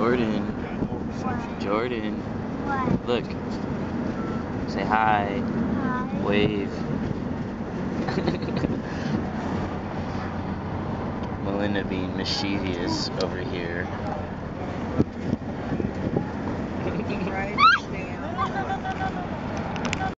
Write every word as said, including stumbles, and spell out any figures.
Jordan. What? Jordan. What? Look. Say hi. Hi. Wave. Melinda being mischievous over here. Right, stand.